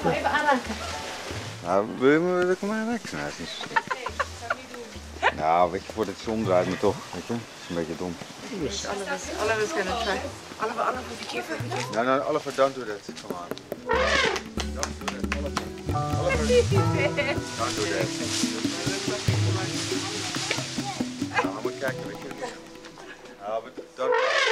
Even aanraken. Nou, wil je me dat ik maar weg? Nee, het is... Nou, weet je, voordat het omdraait, maar toch, weet je, het is een beetje dom. Yes, all of us gonna try. Oliver, be careful, be careful. No, Oliver, don't do that. Come on. Don't do that, Oliver. Oliver, don't do that. Nou, we moeten kijken, weet je. Nou, don't...